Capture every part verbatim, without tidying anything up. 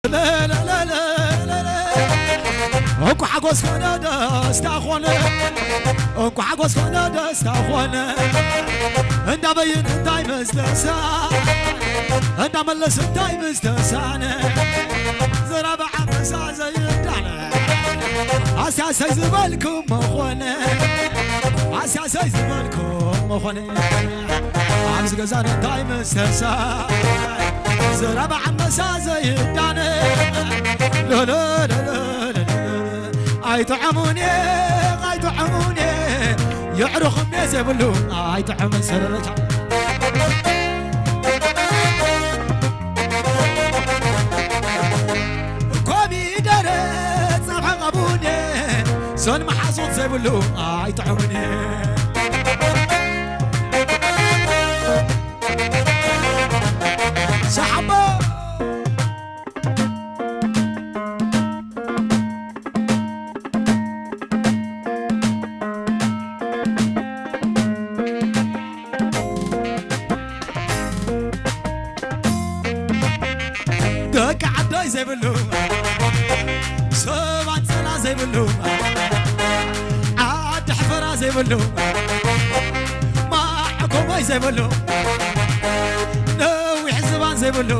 لا لا لا لا لا أكو حقوس خنا دست أخوانا أكو حقوس خنا دست أخوانا أنت بين أنت مستسا أنت ملص أنت مستسانا زراب عمسا زي الدانا أساس زبالكم أخوانا أساس زبالكم أخوانا عمز جزان أنت مستسا زراب عمسا زي الدانا لا لا لا لا لا أي طعموني أي طعموني يعرخ الناس يقولوا أي طعم سررك كومي درت صبح غبوني سون محصول زيقولوا أي طعموني سحبه زي بلو سبعة سنة زي بلو عاد حفرة زي بلو معكم زي بلو نوي حزبان زي بلو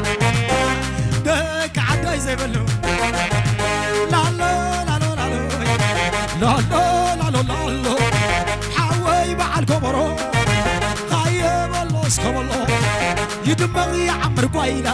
دك عداي زي بلو لا لا لا لا لا لا لا لا لا لا حوي مع الكبرو خايب الله سكب الله يدمغي يا عمر قويلة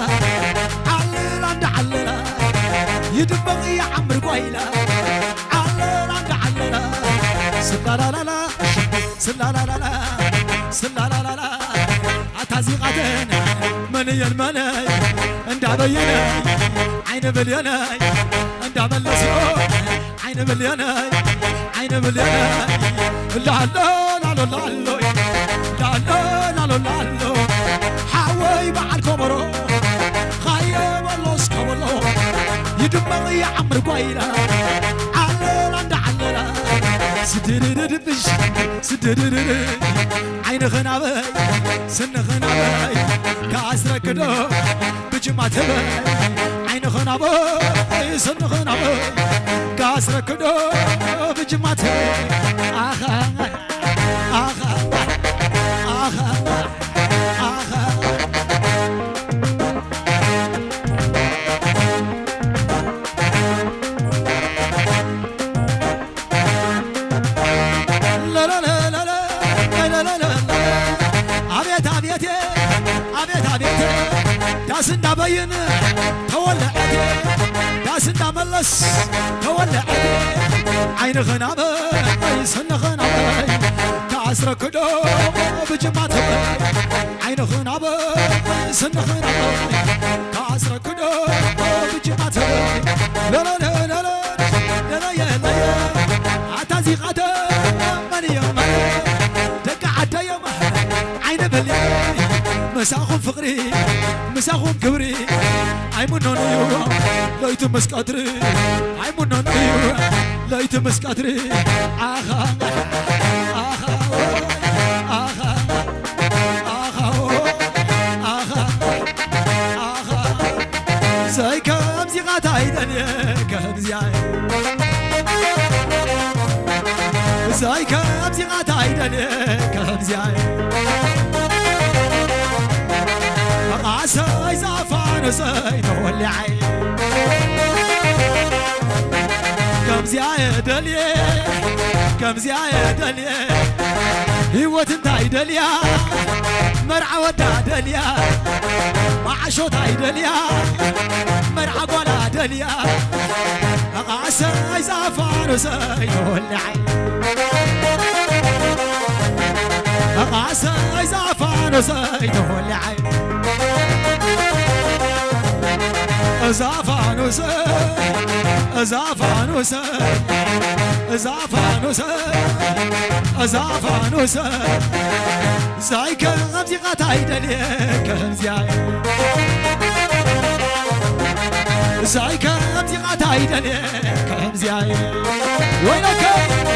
عللا يدبغ يا عمر قويلة عللا عللا سلا لا لا لا سلا لا لا لا سلا لا لا لا عتازيقاتنا مني المني انت بيني عين ملياني انت ملسيو عين ملياني عين ملياني لا لا لا لا لا لا لا لا لا لا حاوي مع الكبرو خايب الله سكب الله يدمغ يا عمر قويلة عللا عند عللا سدرر بش سدرر عين غنابي سن غنابي كاسر كدو بجمع تبي عين غنابي سن غنابي كاسر كدو بجمع تبي آخا آخا آخا آخا داس ندابين تولعتي داس نداملس تولعتي عين غنابي سن غنابي كاسر كدو بجمعتي عين غنابي سن غنابي كاسر كدو بجمعتي لا لا لا لا لا لا يا لا عتازي غدا مني يوم دق عدا يوم عين بلي مساخم فقري مساخم كبري عيمونون يو لا يتمس قدري عيمونون يو لا يتمس قدري آخا آخا آخا آخا آخا آخا زي كمزي غاتاي دنيا كمزي زي كمزي غاتاي دنيا كمزي عساي زعفان وساي تولعي كم زيادة ليه كم زيادة ليه هيوت انتاي دليا مرعى ودا دليا معشوت هاي دليا مرعى ولا دليا عساي زعفان وساي تولعي عساي زعفان وساي تولعي زعفانوس زعفانوس زعفانوس زعفانوس زايك غمزي غتاي دليك همزياي زايك غمزي غتاي دليك همزياي وينك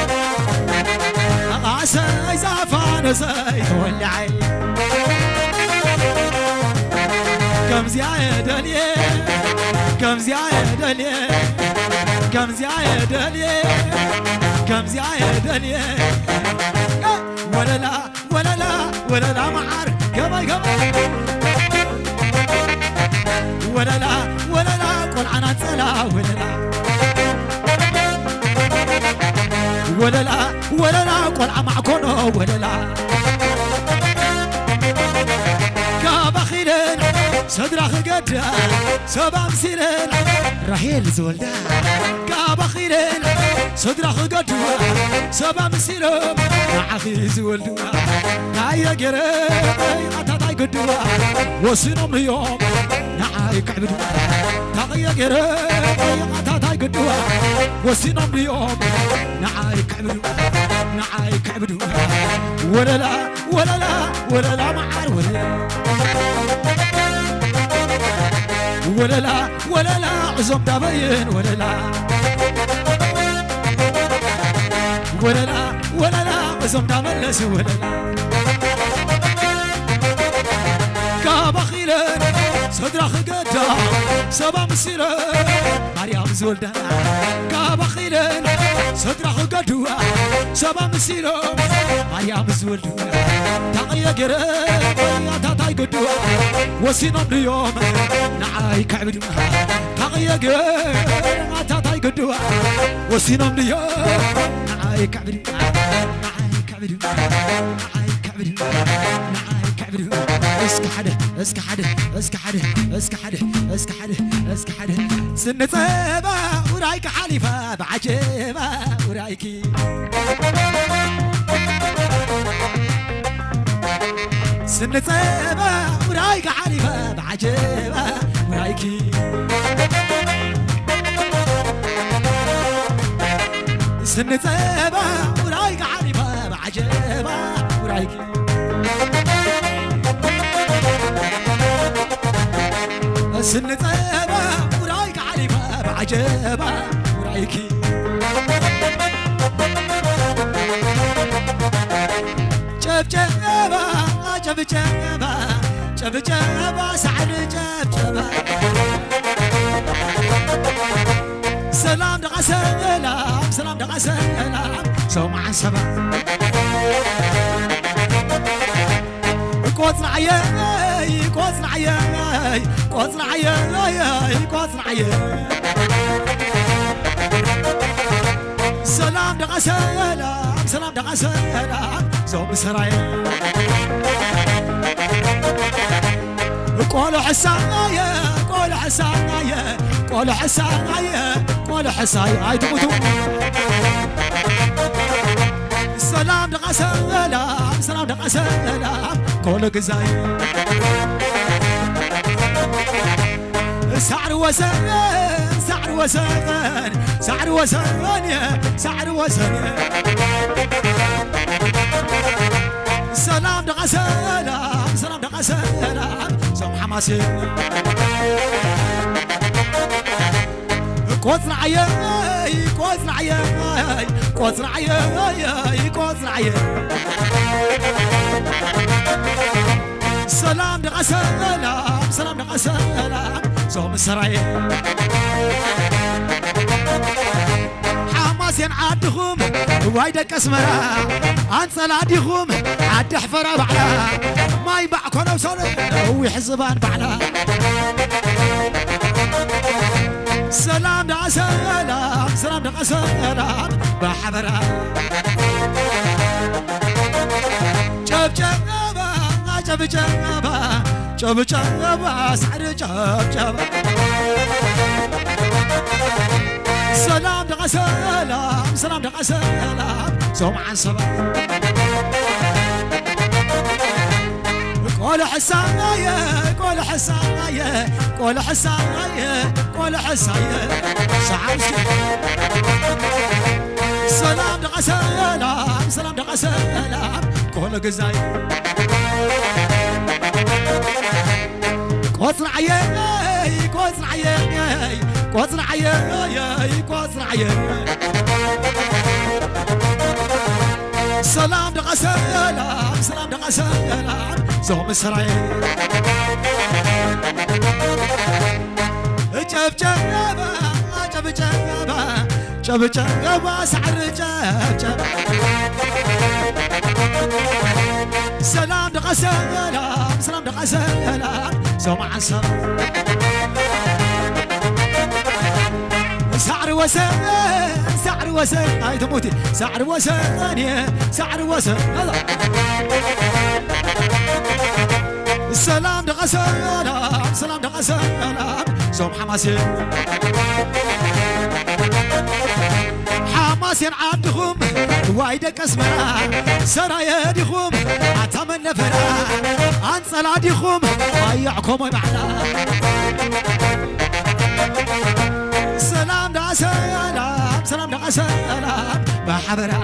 عسى زعفانوس تولعي كم زيادة ليه كم زيادة ليه كم زيادة ليه كم زيادة ليه ولا لا ولا لا ولا لا معار كما كما ولا لا ولا لا قل عنا تلا ولا لا ولا لا ولا لا قل عم كونو ولا لا كابخيلن صدرخ قد سبع مسيرن رحيل زولدا كابخيلن صدرخ قد سبع مسيرن عخي زولدا هيا قري عطاي قد وسنم اليوم نعاي كعبد تغيا قري عطاي قد وسنم اليوم نعاي كعبد نعاي كعبد ولا لا ولا لا ولا لا معار ولا لا ولا لا ولا لا عزم دابين ولا لا ولا لا ولا لا عزم داملس ولا لا كابخيلن صدرخ قدا سبع مسيرة مريم زولدا كابخيلن صدرخ قدوا سبع مسيرة مريم زولدا تغيا قري تاي قدوا وسينم اليوم نعاي كعبدوا تغيا قري تاي قدوا وسينم اليوم نعاي كعبدوا نعاي كعبدوا نعاي كعبدوا نعاي كعبدوا اسك حدا اسك حدا اسك حدا اسك حدا اسك حدا اسك حدا سن صيبة ورايك حليفة بعجيبة ورايكي سن صيبة ورايك حليفة بعجيبة ورايكي سن صيبة ورايك حليفة بعجيبة ورايكي سن طيبة ورايك عريفة بعجبة ورايكي جبجبة جبجبة جبجبة سعر جبجبة سلام دقا سلام سلام دقا سلام سومع سبا قوتنا عياي قوتنا عياي قوتنا عياي قوتنا عياي سلام دقا سلام سلام دقا سلام زوم سراي قولوا حسايا قولوا حسايا قولوا حسايا قولوا حسايا هاي تموتوا سلام دقا سلام سلام دقا سلام قولوا قزاي سعر وسن سعر وسن سعر وسن سعر وسن سلام دقا سلام سلام دقا سلام سوم حماسي قوتنا عياي قوتنا عياي قوتنا عياي قوتنا عياي سلام دقا سلام سلام دقا سلام زوم السراي حماسين عادهم وايدك اسمرا عن صلاديهم عاد حفرا بعلا ما يباع كونو صار ويحسبان بعلا سلام دقا سلام سلام دقا سلام بحبرا جب جبا جب جبا جب جبا سعر جب جبا سلام دقا سلام سلام دقا سلام زوم عن صبا قول حسايا قول حسايا قول حسايا قول حسايا سعر سلام دقا سلام سلام دقا سلام قول قزاي قوتنا عياي قوتنا عياي قوتنا عياي قوتنا عياي سلام دقا سلام سلام دقا سلام زوم سراي جب جبا جب جبا جب جبا سعر جب جب سلام دقا سلام سلام دقا سلام سمع السلام سعر وسن سعر وسن هاي تموتي سعر وسن سعر وسن هذا السلام دقا سلام سلام دقا سلام سوم حماسين حماسين عندهم وايدك اسمنا سرايا ديهم اتمنى فنا عن صلاتكم ضيعكم معنا سلام دا سلام سلام دا سلام بحبرا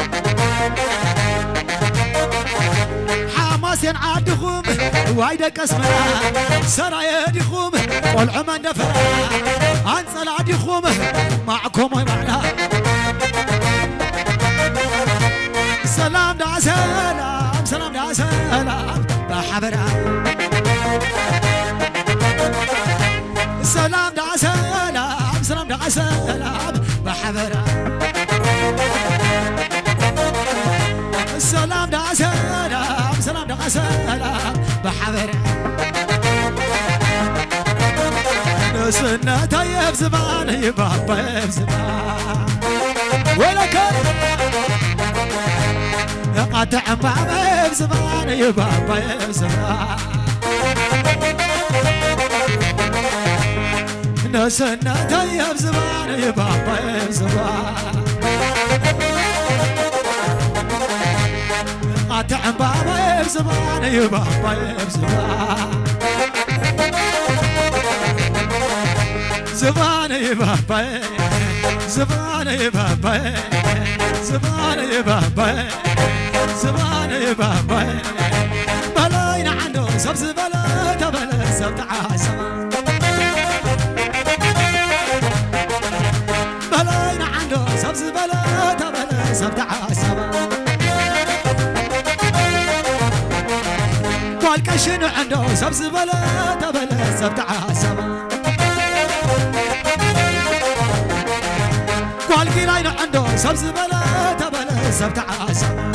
حماسين عندهم وايدك اسمنا سرايا ديهم والعمى نفرا عن صلاتكم معكم معنا سلام دا سلام سلام دا سلام بحبرا سلام دا سلام سلام دا سلام بحبرا سلام دا سلام سلام دا سلام بحبرا نسنا تايب زمان يبابا زمان ولك قطع بابا زمان يبابا زمان نسنا تايب زمان يبابا زمان قطع بابا زمان يبابا زمان زمان يبابا زمان يبابا زمان يبابا زمان يبابا بلاينا عنده سبز بلا تبلا سبت عاسما بلاينا عنده سبز بلا تبلا سبت عاسما والكشن عنده سبز بلا تبلا سبت عاسما والقراين عنده سبز بلا تبلا سبت عاسما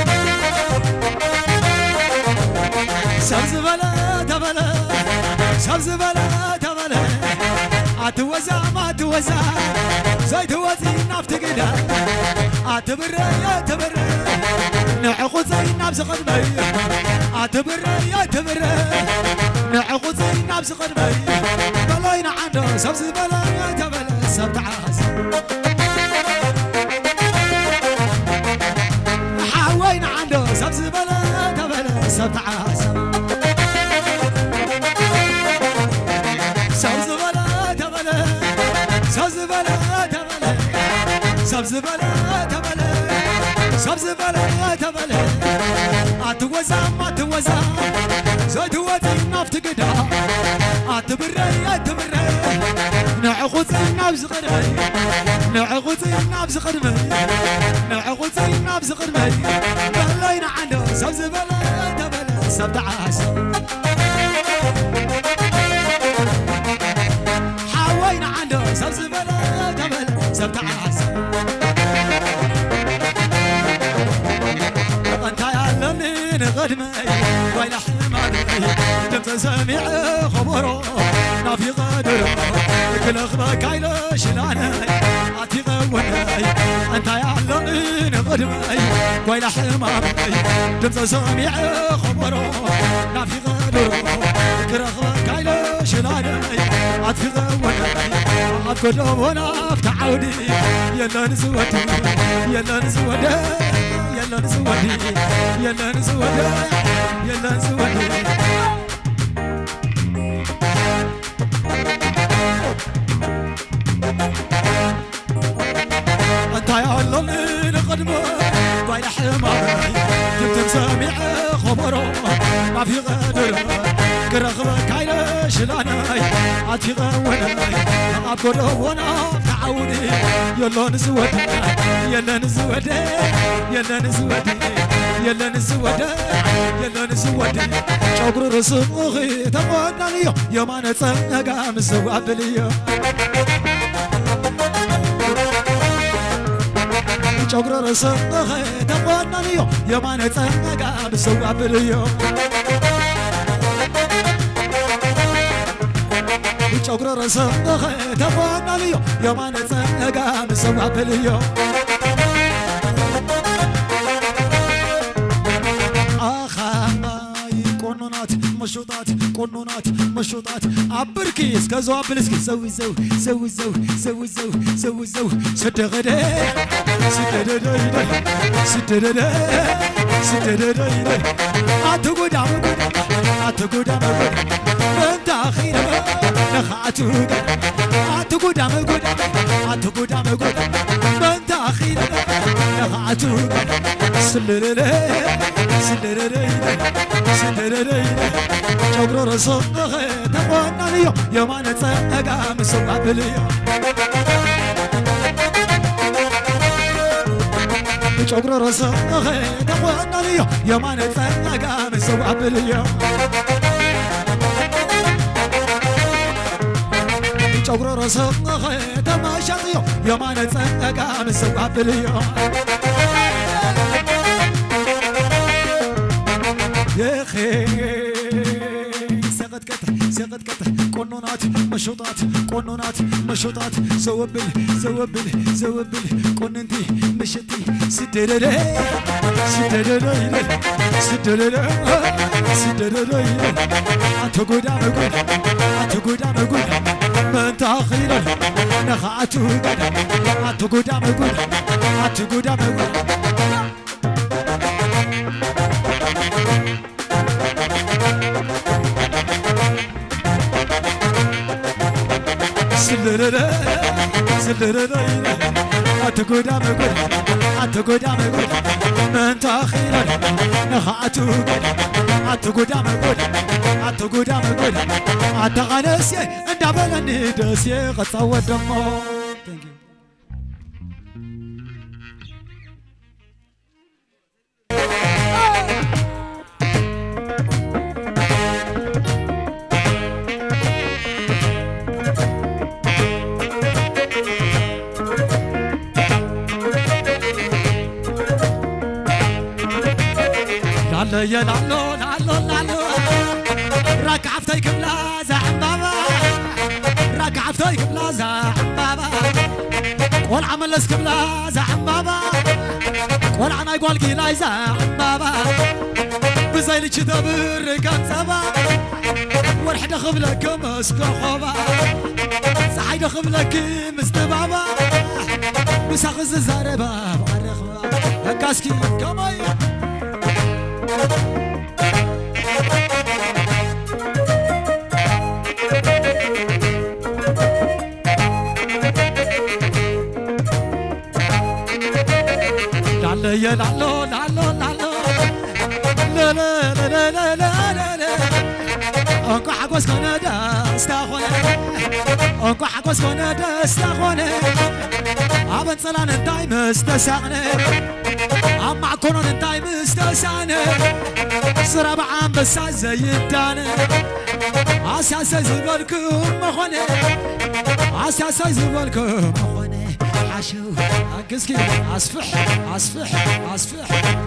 سبز بلا تبلا سبز بلا تبلا اتوزع ما توزع زيت وزي نفط قدا اتبر يا تبر نعقد زي نفس قدمي اتبر يا تبر نعقد زي نفس قدمي بلاين عنده سبز بلا تبلا سبت عاسما حاوين عنده سبز بلا تبلا سبت عاسما سبز بلا تبلا سبز بلا تبلا سبز بلا تبلا سبز بلا تبلا اتوزع ما توزع زيت وزي نفط قدا اتبر يا تبر نعقد زي نفس قدمي نعقد زي نفس قدمي نعقد زي نفس قدمي بلاينا عنده سبز بلا تبلا سبت عاسما حاوينا عنده سبز بلا تبلا سبت عاسما انت يا لمين قدمي ويل حمامي دمت سامع خبره نافي غادر كل اخبك عيلش لاني عتي غوني انت يا لمين قدمي ويل حمامي دمت سامع خبره نافي غادر كل اخبك عيلش لاني عتي غوني عتكل وانا تعودي يلا نزودي يلا نزودي يلا نزودي يلا نزودي يلا نزودي انت يا اللي قدمه باين حماري جبت مسامع خبره ما في غدر كرغبك عينش لاني عتي غوني اقول وانا عودي يلا نزود يلا نزود يلا نزود يلا نزود يلا نزود شكر رسم أخي تقعدنا ليو يا ما نتسنقا مسواب ليو شكر رسم أخي تقعدنا ليو يا ما نتسنقا مسواب ليو شكر رسم أخي تقعدنا ليو يا ما نتسنقا مسواب ليو مشوطات قنونات مشوطات عبركيس كزو عبلسكي سوي زو سوي زو سوي زو سوي زو سدغدي سدغدي سدغدي سدغدي اتغودا مغودا اتغودا مغودا انت اخيرا نخاتو اتغودا مغودا اتغودا مغودا انت اخيرا نخاتو سلللي سلللي سلللي شكر رسول أخي تقوانا ليو يا ما نتسنقا مسواب ليو شكر رسول أخي تقوانا ليو يا ما نتسنقا مسواب ليو شكر رسول أخي تماشى ليو يا ما نتسنقا مسواب ليو يا أخي سقط قطع سقط قطع قنونات مشوطات قنونات مشوطات زوبل زوبل زوبل قننتي مشتي سدرري سدرري سدرري سدرري أتقودا مقود أتقودا مقود من تأخيرا نخاتو قدا أتقودا مقود أتقودا مقود سلرري سلرري أتقودا مقود أتقودا مقود من تأخيرا نخاتو قدا أتقودا مقود أتقودا مقود أتغنسي أنت بلني دسي قد صوت دمو يا لالو لالو لالو راك عفتيك بلا زعبابا راك عفتيك بلا زعبابا والعمل لسك بلا زعبابا والعنا يقول قيلا زعبابا بزيلي تدبر كان سبا ورحد خبلك مسكوخوبا سحيد خبلك مستبابا مساخز الزاربا بغرخبا كاسكي كماي يا لالو لالو لالو لا لا لا لا لا لا أنكو حقوس كنا دستاخونه أنكو حقوس كنا دستاخونه أبن صلان انتاي مستساغنه أما كونون انتاي مستسانه سراب عام بس زيدانه أساس زبالكم مخونه أساس زبالكم مخونه عشو أكسكي أصفح أصفح أصفح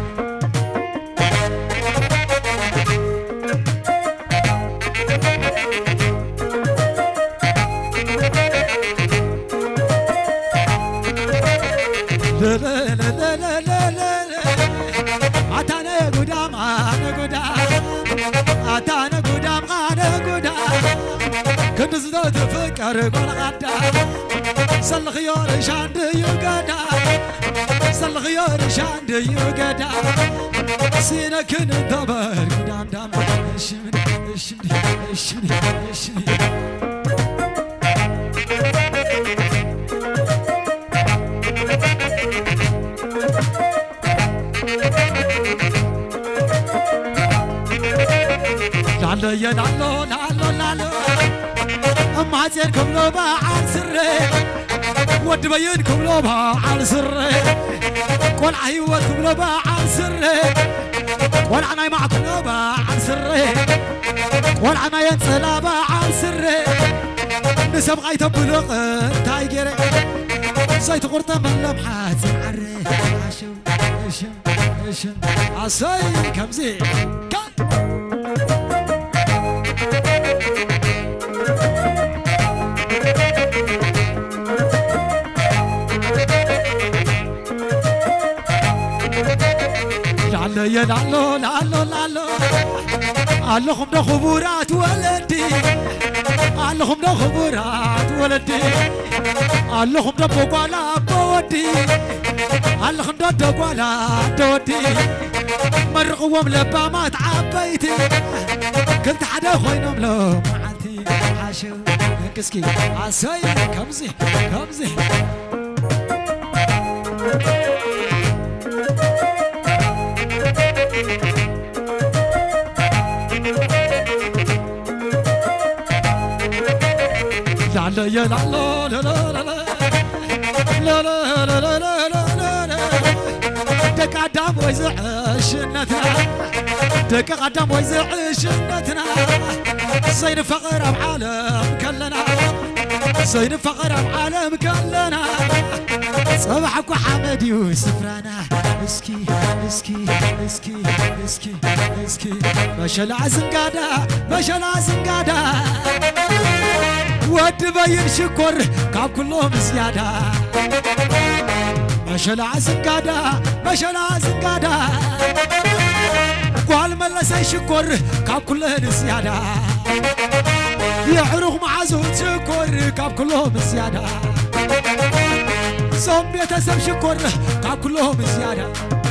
لا لا لا لا لا لا أتانا قدام أنا قدام أتانا قدام أنا قدام كنت زدت فكر قول غدا سل خيار شاند يقدا سل خيار شاند يقدا سينا كن دبر قدام دام اشمني اشمني اشمني اشمني لالو يا لالو لالو لالو أما عزيركم لو باعان سري ود بينكم لوبها على سري قول عيوتكم لوبها على سري قول عناي معكم لوبها على سري قول عناي ينسلابها على سري نسب غايت بلغ تايجري زيت غرطة من لمحات عري عشو عشو عشو عصي كمزي لعلو يا لعلو لعلو لعلو علهم ده خبورات ولدي علهم ده خبورات ولدي علهم ده بقالا بودي علهم ده دقالا دودي مرقوم لبا ما تعبيتي كنت حدا خوينهم لو معتي عاشو كسكي عساي كمزي كمزي لا يا لا لا لا لا لا لا لا لا لا لا لا دك عدام ويزع شنتنا دك عدام ويزع شنتنا زين فقر بعالم كلنا زين فقر بعالم كلنا صباحك وحمد يوسف رانا مسكي مسكي مسكي مسكي مسكي ما شاء الله زنقاده ما شاء الله زنقاده ود بين شكر كاب كلهم زيادة ما شاء الله زنقاده ما شاء الله زنقاده قال ملسي شكر كاب كلهم زيادة يعرق معزون شكر كاب كلهم زيادة صوم يتسم شكر كاب كلهم زيادة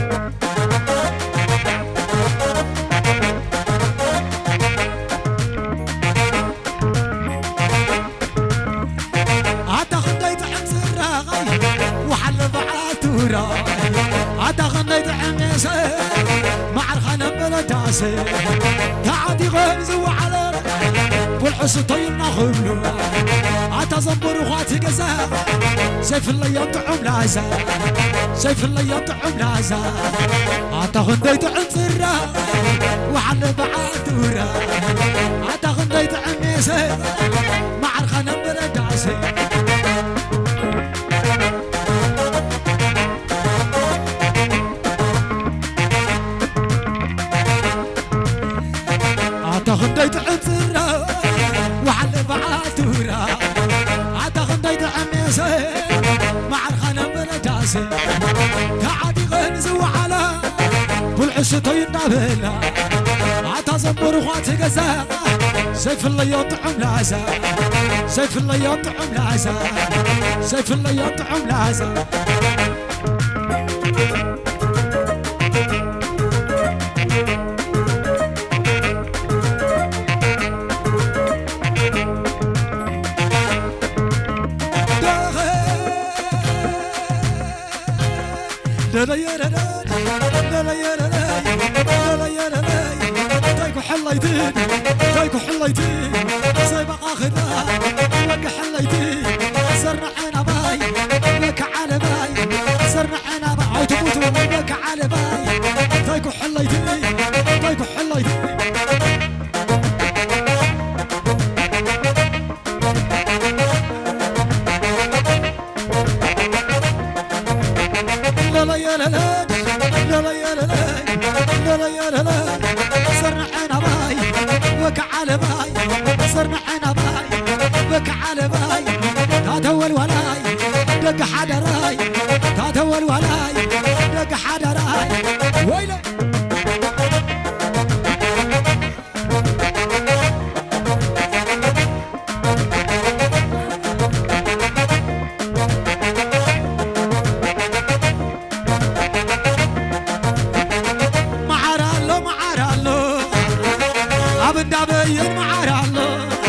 عتا غنيت عميسي مع الخنم بلا تاسي تعدي غمزو على والحس طيرنا خملو عتا زنبر وخاتي قزا سيف اللي يطعم لازا سيف اللي يطعم لازا عتا غنيت عمزرا وحل بعاتورا عتا غنيت عميسي مع الخنم بلا تاسي غنديت عطرة وحل بعاتورة عتا غنديت عميسي مع الخنم بلداسي تعادي غنزو على بالعش طيرنا بلا عتا زنبر وخاتي قزا سيف اللي يطعم لازا سيف اللي يطعم لازا سيف اللي يطعم لازا لا لا يا لا لا لا يا لا لا لا يا لا تايكو حليتين تايكو حليتين زي بقى خذا لك حليتين صرنا عنا باي لك على باي صرنا عنا باي تموتوا لك على باي تايكو حليتين تايكو حليتين لا لا يا لا لا لا لا يا لا لا لا يا لا لا صرنا عنا باي وك على باي صرنا عنا باي وك على باي تاتول ولاي دق حدا راي تاتول ولاي دق حدا راي ويلي دابين معارالو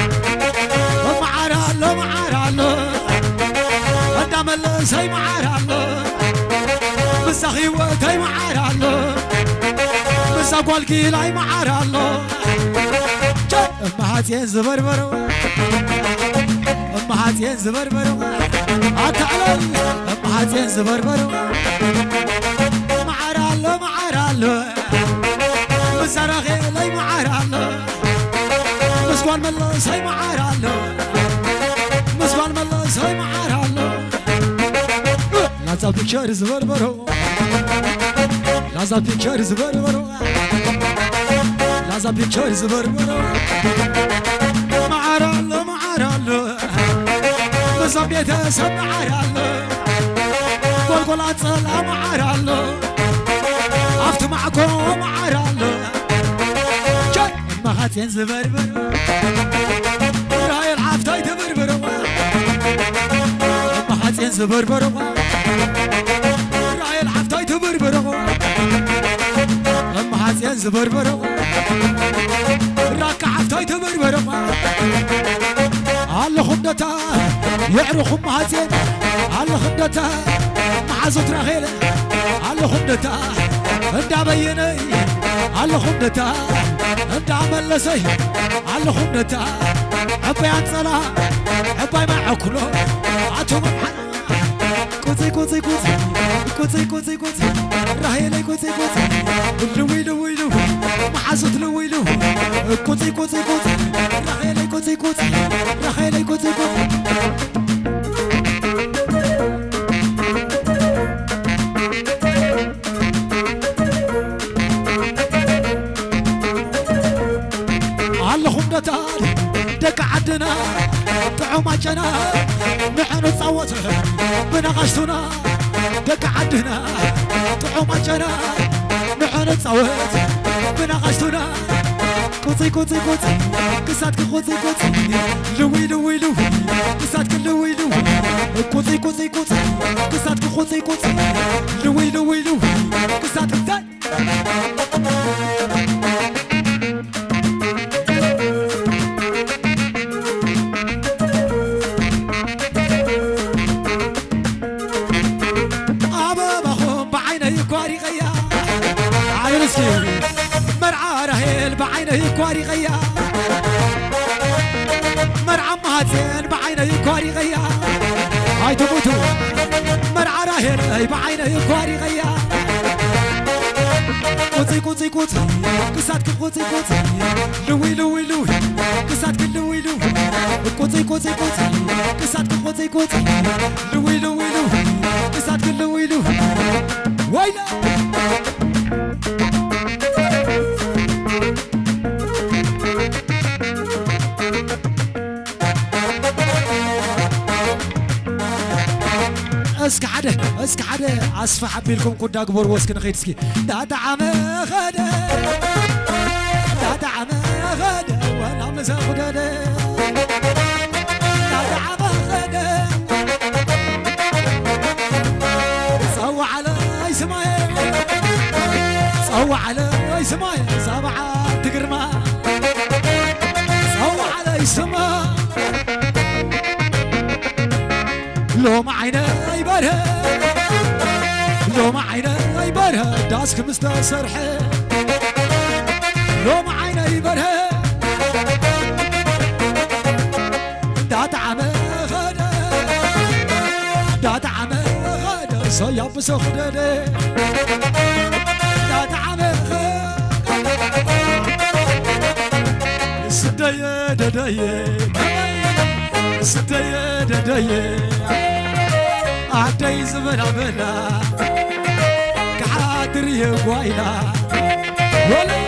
معارالو معارالو قدام اللسي معارالو مسخي وتي معارالو مساق والكيلاي معارالو ما هاتين زبربرو أمهاتين زبربرو أتعلم أمهاتين زبربرو معرالو معرالو مسرخي لي معرالو مسوال ملص هاي معرالو مسوال ملص هاي معرالو لازم بيكشر زبربرو لازم بيكشر زبربرو لازم بيكشر زبربرو معرالو معرالو بزم بيتسب معرالو قول قول أتصل معرالو عفت معكم معرالو جاي أمهاتين زبربرو راي العفتاي تبربرو أمهاتين زبربرو راي العفتاي تبربرو أمهاتين زبربرو راك عفتاي تبربرو على خدتا يعرخ أمهاتين على خدتا مع زوت رغيلة على خدتا انت بيني على خدتا انت عمل لسي على خدتا عبي عن صلاة عبي مع عكلو عتو محنا كوزي كوزي كوزي كوزي كوزي كوزي رهيلي كوزي كوزي لوي لوي لوي مع زوت لوي لوي كوزي كوزي كوزي رهيلي كوزي كوزي رهيلي كوزي كوزي دك عدنا طعوماتنا نحن نصوت بنغشتنا دك عدنا طعوماتنا نحن نصوت بنغشتنا كوزي كوزي كوزي قصاتك كوزي كوزي لوي لوي لوي قصاتك لوي لوي كوزي كوزي كوزي قصاتك كوزي كوزي لوي لوي لوي قصاتك زي مرعى رهيل بعينه كواري غيا مرعى مهاتين بعينه كواري غيا هاي تموتوا مرعى رهيل بعينه كواري غيا كوزي كوزي كوزي قصاتك كوزي كوزي لوي لوي لوي قصاتك لوي لوي كوزي كوزي كوزي قصاتك كوزي كوزي لوي لوي لوي قصاتك لوي لوي ويلا اسك حدا اسك حدا عصف حبيلكم كنت اكبر واسك نخيت سكي دا دعم غدا دا دعم غدا وانا مزاخد دا دعم غدا صو على سماي صو على سماي سبعة تقرما صو على سماي لو معينا يبارها لو معينا يبارها داسك مستسرحة لو معينا يبارها دات عمى غدا دات عمى غدا صياب سخدة دات عمى غدا ستايا دايا ستايا دايا عدي زمن عمنا كحادر يقوينا ولا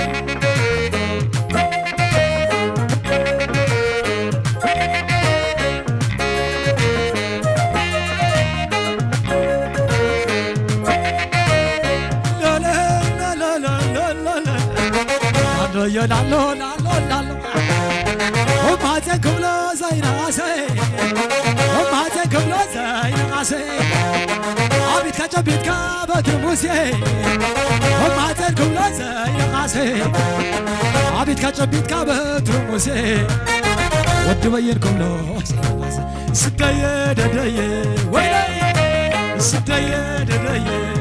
لا لا لا لا لا لا لا يا لا لا لا لا وما تكمل زين عسى وما تكمل زين عسى عبيد كجبيد كابتر موسى وما تكمل زين عسى عبيد كجبيد كابتر موسى ود بينكم لو ستايا دايا ويلا ستايا دايا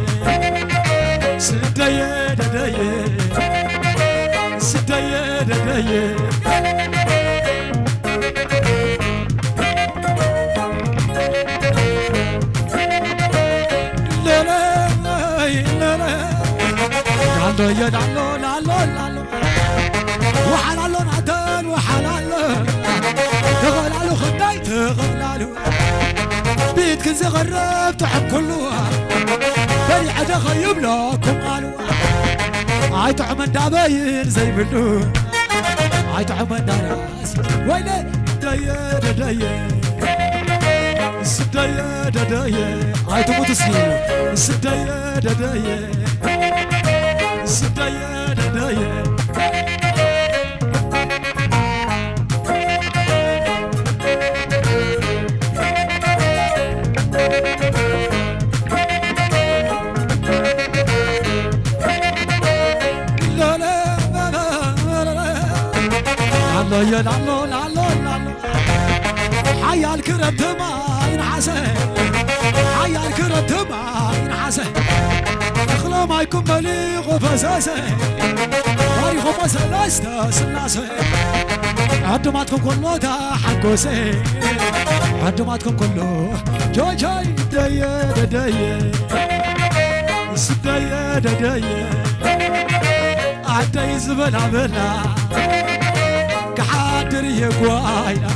ستايا دايا ستايا دايا لالو يا لالو لالو لالو وحلالو نعدل وحلالو تغلالو خداي تغلالو بيت كنز غرب تحب كلها بري عدا خيب لكم قالوا عاي تعمل دابين زي بلو عاي تعمل دراس ويلي دايا دايا سدايا دايا عاي تموت سنين سدايا دايا سدايا دايا لالو يا لالو لالو لالو حيا الكرت ما ينحسن حيا الكرت ما ينحسن اخلا ما يكون بليغ وفساسه تاريخ وفسلاسته سلاسه عدماتكم كله تحكوسه عدماتكم كله جاي جاي دايا دايا سدايا دايا عداي زبلا بلا كحادر يقوايا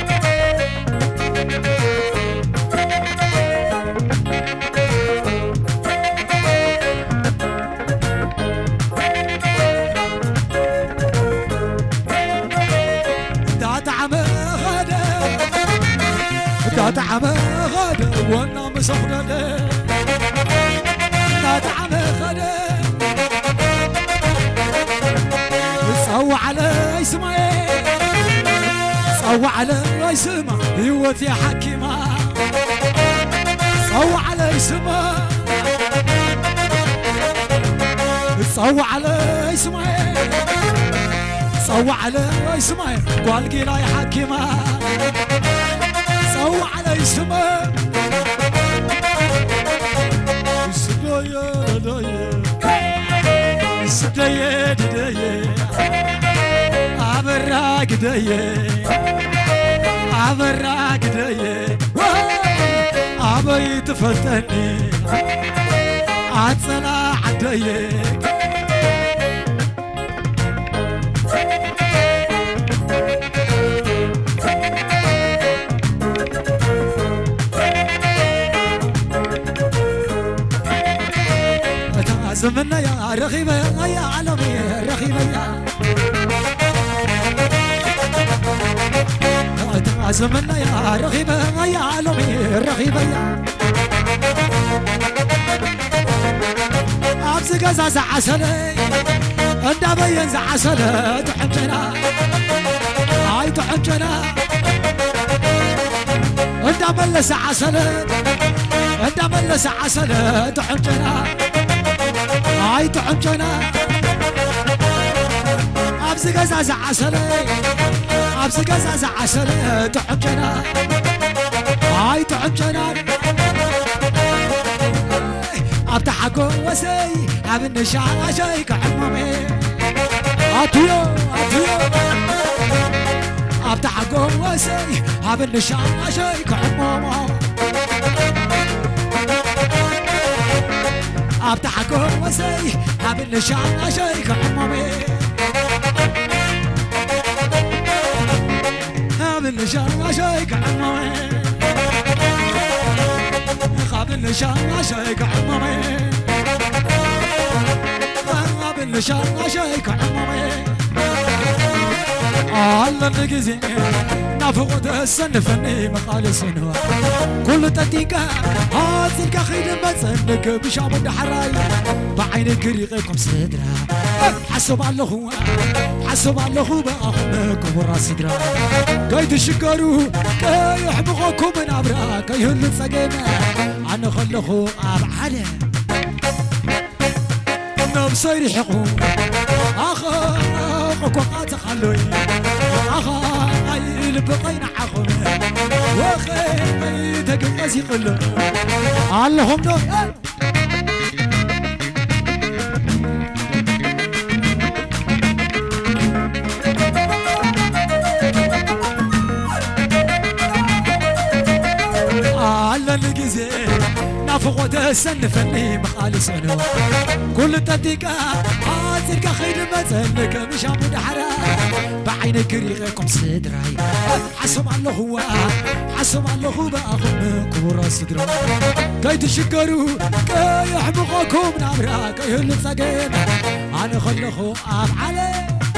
داتعم غدا داتعم غدا وانا مسخنا له داتعم غدا صو على اسمعي صو على اسمع هوتي حكيمة صو على اسمع صو على اسمعي صو على اسمعي قال قيلا يا حكيمة صو على اسمع سدايا دايا سدايا دايا عبراك دايا عبراك دايا عبي تفتني عطلع دايا زمنا يا رغيبة يا عالمي رغيبة يا زمنا يا رغيبة يا عالمي رغيبة يا عبز قزا زعسلي انت بين زعسلي تحجنا هاي تحجنا انت ملس عسلي انت ملس عسلي تحجنا هاي تحجنا عبز قزا زعسلي عبز قزا زعسلي تحجنا هاي تحجنا أبتحكو وسي أبن الشعر شيك حمامي أطيو أطيو أبتحكو وسي أبن الشعر شيك حمامي أبتحكو وسي أبن الشعر شيك حمامي أبن الشعر شيك حمامي قابل نشان عشايك عمامي قابل نشان عشايك عمامي الله نجزي نافق تسن فني مقال سنوا كل تديقة هاتلك خير بسنك بشعب الحراي بعينك ريقكم صدرا حسب الله هو حسب الله هو بأخنكم وراس صدرا كي تشكروا كي يحبغكم من أبرا كي يهلوا سقينا أنا خلقوا أب على نبصير يحقوا أخا أخا وقات خلوي أخا أي بقين عخو وخي تقمزي قلو اللهم نو على الجزء نافقوت السنفني مخالص منو كل تدقيقة عاتلك خير متنك مش عمود حرا بعينك ريقكم صدراي حسم الله هو حسم الله هو بأخم كبر صدراي كي تشكروا كي يحمقكم نمرا كي هل تساقين أنا خلقه أب علي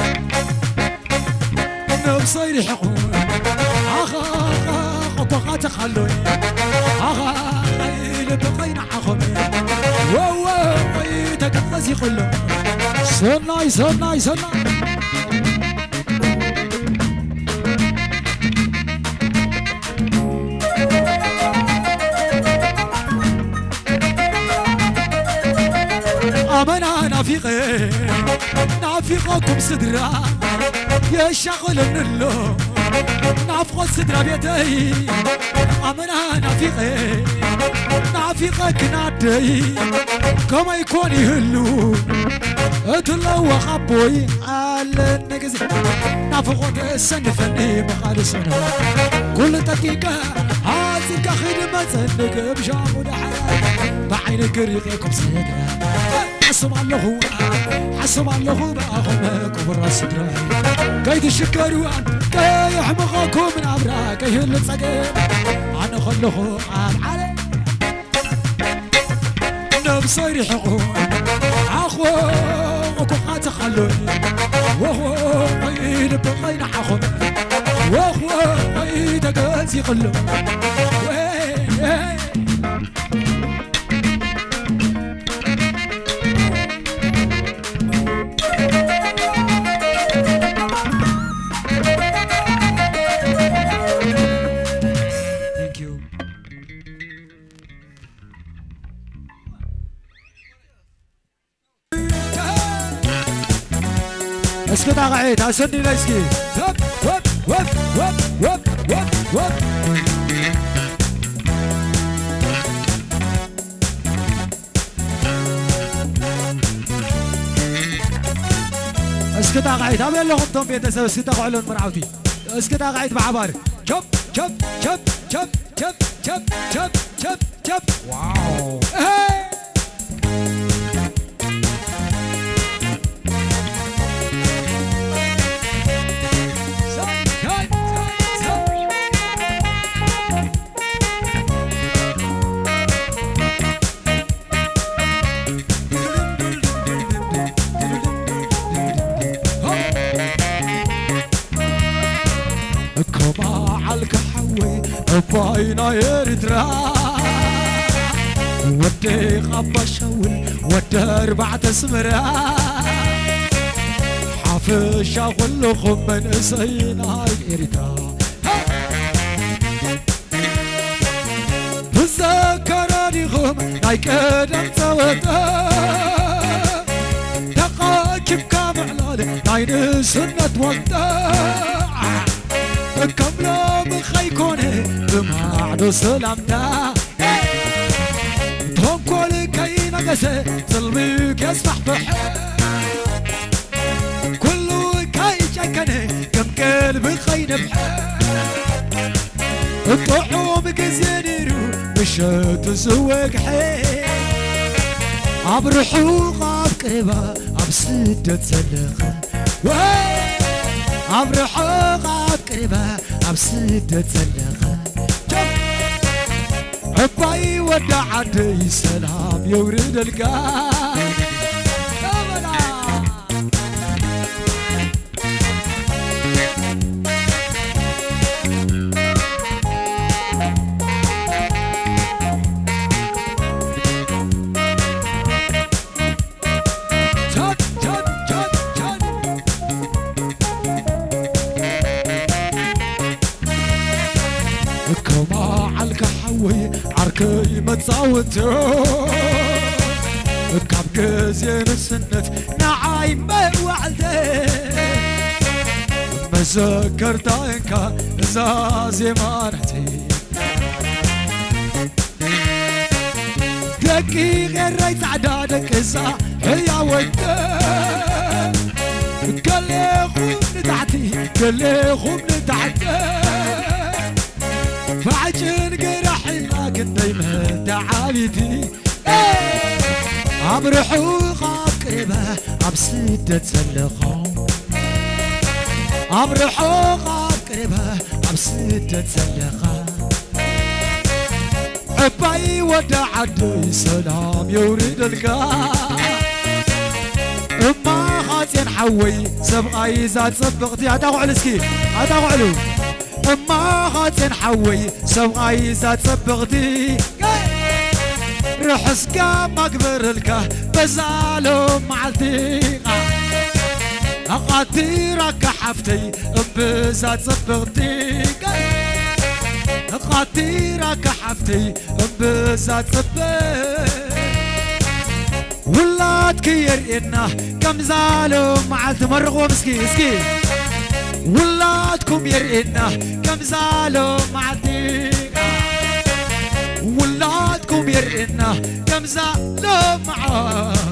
نبصير حقون أخا أخا بقات خلوي أخا خيل بقينا حخمي ووو ويتك غزي خلو سناي سناي سناي أمنا نافقي نافقكم صدرا يا شغل من اللو نافق صدرا بيدي أمنا نافقي نافقك نادي كما يكون يهلو اتلو خبوي على النقز نافقوت السنفني مخالصنا كل دقيقة هاتك خدمة سنك بشامو دحرا بعينك ريقكم صدرا حسب الله هو حسب الله هو بأخم كبر صدراي كي تشكروا كي يحمقكم من أمرا كي هل تساقين أنا خلقه عام علي نبصير حقون أخو وكوخات خلوني وهو قيد بقين حخم وهو قيد قاسي خلو اسكت اقعد اسني لاسكي وب وب وب وب وب وب وب اسكت اقعد ابي لهم توم بيتسوي اسكت اقعد مرعوتي اسكت اقعد بعبار شب شب شب شب شب شب شب شب شب واو باينا يرترا ودي غابا شاول ودي اربع تسمرا حافشا كلكم من سينا يرترا تذكرني غم نايك ادم توتا دقاكب كامعلال ناين سنة وقتا كملا بخيكونه بمعنى سلامنا تهم كل كي نقسه ظلمك يسفح بحر كله كي جكنه كم قلب خين بحر الطعوم كزينيرو مشات زوق حيل عبرحو غاب قريبا عب سدة سلخة عبرحو غاب قريبا عب سدة سلخة عباي ودع عدي سلام يورد القاع عركي متصاوتو كاب زين السنة نعايم ما وعدي ما ذكرت عينك زازي ما رحتي دقي غير ريت عدادك إذا هي ودي قال لي خوم ندعتي قال لي خوم ندعتي فعجن قرح لك كنتي متعابيتي أبرحو قاقربة أبسيدة سلقا أبرحو قاقربة أبسيدة سلقا عباي ودعدي سلام يوريد القا اما خاتين حوي سبقاي زاد صبغتي هتاقو علسكي هتاقو علو اما خاتين حوي سبقاي زاد صبغتي رحس قام اكبر الكا بزالو معلتي اقاتي راك حفتي بزاد صبغتي اقاتي راك حفتي بزاد صبغتي ولاد كيرئنا كم زالو معلت مرغو مسكي مسكي ولادكم يرئنا كم زالو معلتي ولادكم يرئنا كم زالو معلتي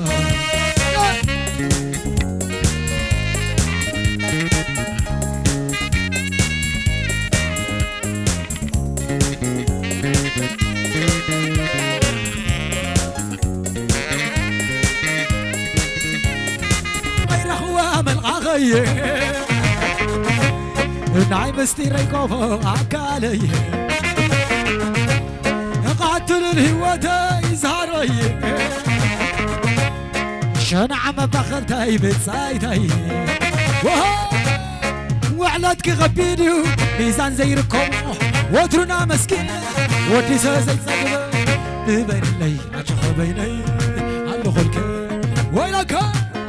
ناي مستيري كوفو عكالي قاتل الهوة يزهري شن عم بخلتي بتسايتي وعلاتك غبيني ميزان زيركم وترنا مسكين ودي زي صدبه بين لي اشخ بيني على خلك ويلك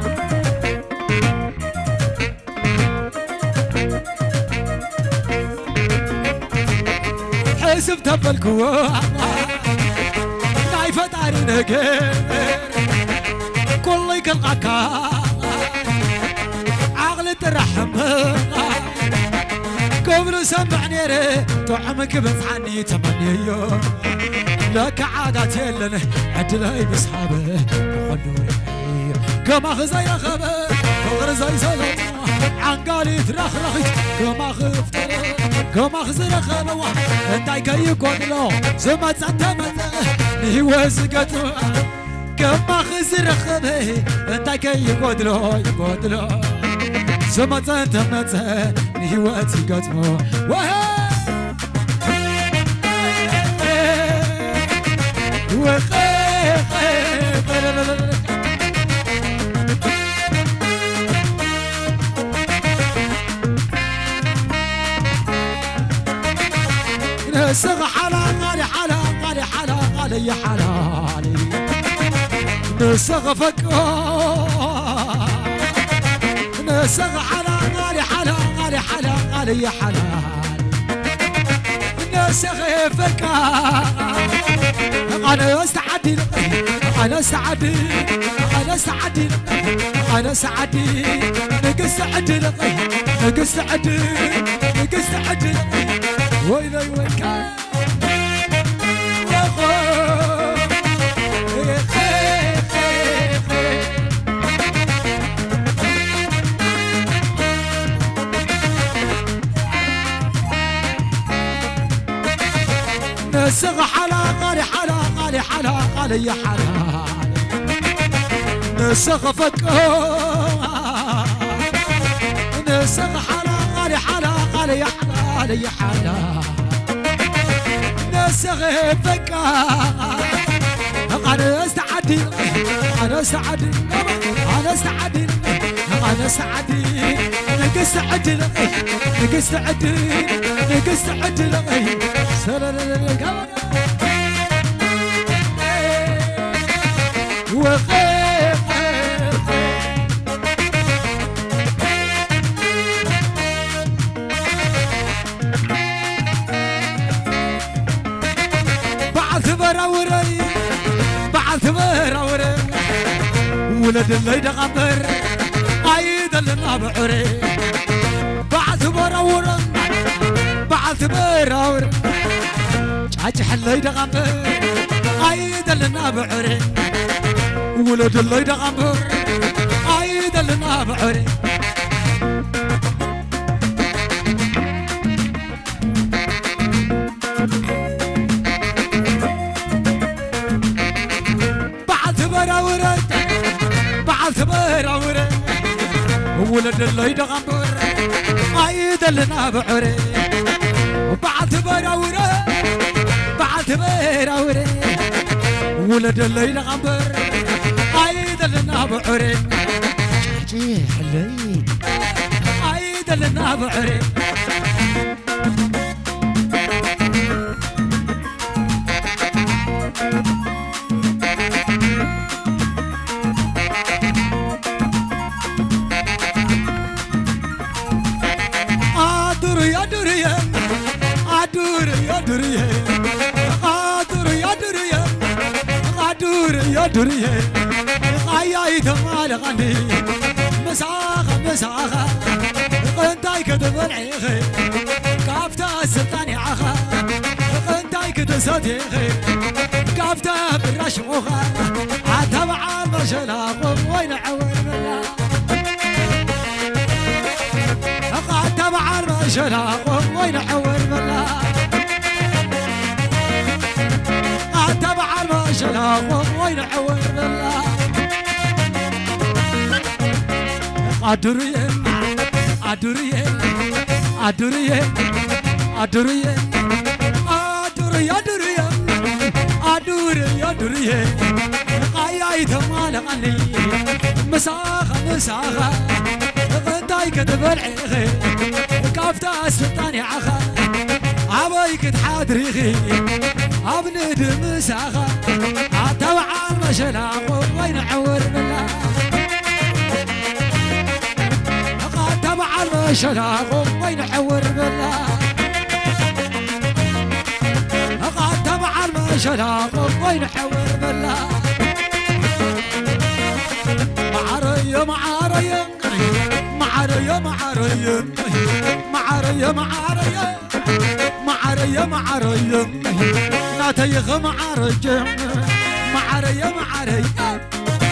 حسب تبلكوا ناي فتاري نقر كل يقلقك عقل ترحم قبل سمعني ري طعمك بتعني تمنيو لك عادات يلن عدلي بصحابه خلوني كما خزي خبر غير زي سلام عنقالي ترخرخت كما خفتر كما خزر خلوا انتي كي قدلو زما تتمت نهوز قدلو كما خزر خبه انتي كي قدلو قدلو زما تتمت نهوز قدلو وهي وخي نسغ حلا غالي حلا غالي حلا غالي يا حلالي نسغ فكا نسغ حلا غالي حلا غالي حلا غالي يا حلالي نسغ فكا أنا سعدي أنا سعدي أنا سعدي أنا سعدي نقص سعدي نقص سعدي نقص سعدي ويلي ويلي نسغ حلا غالي حلا غالي حلا غالي يا حلالي نسغ فكا نسغ حلا غالي حلا غالي يا حلالي يا حلالي نسغ فكا أنا سعدي أنا سعدي أنا سعدي أنا سعدي نقص سعدي نقص سعدي نقص سعدي سلام وخير بعث براوري بعث براوري ولد اللي يدغبر عيد اللي بعوري بعث براوري بعث براوري جاج اللي يدغبر عيد اللي بعوري ولد اللي يدغبر عيد اللي بعوري براوري ولد اللي دغمبر عيد لنا بعري بعد براوري بعد براوري ولد اللي دغمبر عيد لنا بعري جي حلي عيد لنا بعري أدور يا دوريا أدور يا دوريا أدور يا دوريا أدور يا دوريا عياي ثمال غني مساخة مساخة قنتاي كتب العيخي كافتا السلطاني عخا قنتاي كتب صديقي كافتا بالرش مخا عتبع المشلاق وين عور بالله تبع المشلاق وين عور بالله تبع المشلاق وين عور بالله أدريم أدريم أدريم أدريم أدري أدريم أدري أدريم قايا ثمال غني مساخة مساخة غنتاي كتب العيخي كافتا السلطاني عخا عبايك تحادريخي عبند مساخة عتبع المشلاق وين عور بالله تبع المشلاق وين عور بالله تبع المشلاق وين عور بالله معرية معرية معرية معرية معرية معرية معرية معرية ناتيخ معرية معرية معرية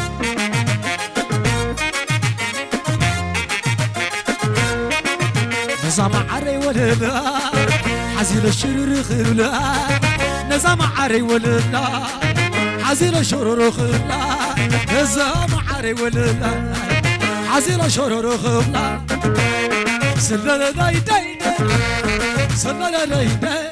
نظام عري ولا حزين الشرور خلا نظام عري ولا حزين الشرور خلا نظام عري ولا حزين الشرور خلا سلالة داي داي سلالة داي داي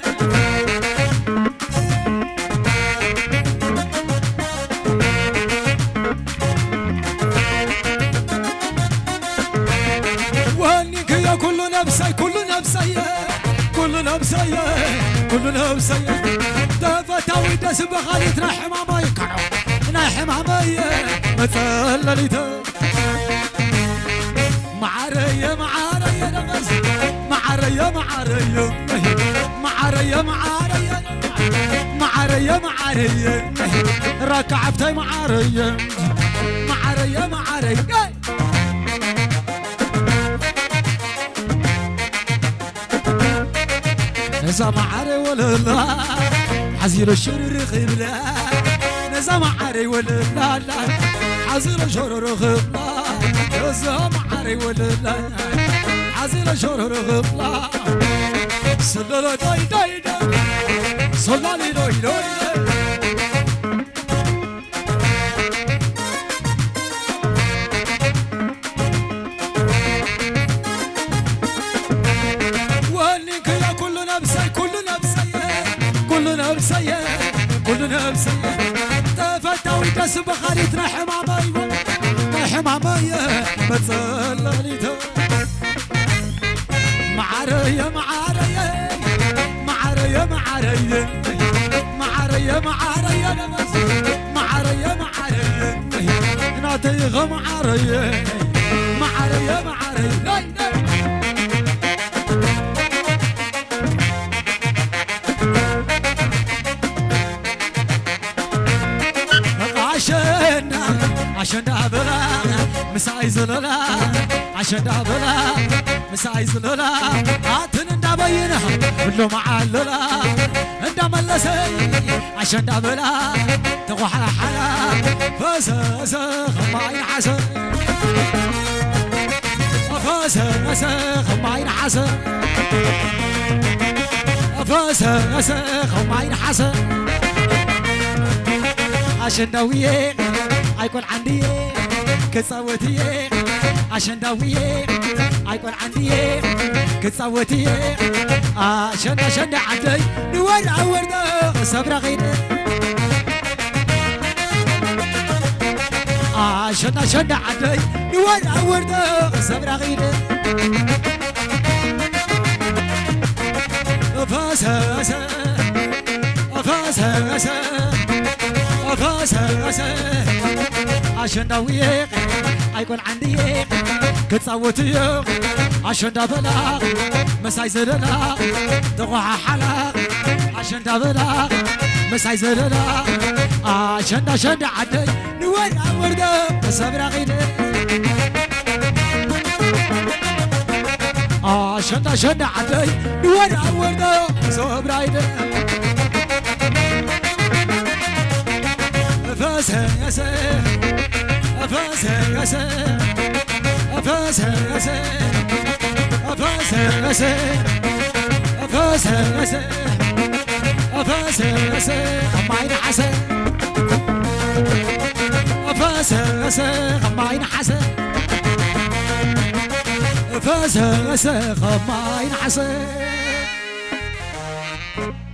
وهنيك يا كل نفسي كل نفسي كل نفسي كل نفسي دفتا ويدس بخالي تنحم عماي كانوا نحم عماي مثل ليتا معرية معرية نفس معرية معرية معرية معرية معرية معرية ركعبتي معرية معرية معرية نزام عري ولا لا حزير الشرر خبلا نزام عري ولا لا لا حزير الشرر خبلا نزام عري ولا لا حزير الشرر خبلا سلالا داي داي داي سلالي داي داي كل نفسي كل نفسي تفتا ويدس بخاري ترحم عماي ترحم عماي ما تسلالي معرية معرية معرية معرية معرية معرية نفس معرية معرية ناتيغ معرية معرية معرية عشان دابلا مساي زللا عشان دابلا مساي زللا عاتن دابينا كله معللا انت ملسي عشان دابلا تغوح على حلا فاسس خماين حسن فاسس خماين حسن فاسس خماين حسن عشان ناويين هيكون عندي كتصوتي عشان داوية عيكون عندي كتصوتي عشان عشان عندي نورع وردة صبر غير عشان عشان عندي نورع وردة صبر غير فاسا فاسا فاسا عشان داوية عيكون عندي كتصوتي عشان دابلا مساي زرنا دغوع حلا عشان دابلا مساي زرنا عشان عشان عدي نورع وردة صبر غير عشان عشان عدي نورع وردة صبر غير فاسا ياسا فاسا ياسا فاسا ياسا فاسا ياسا فاسا ياسا فاسا ياسا خماين حسن فاسا ياسا خماين حسن فاسا ياسا خماين حسن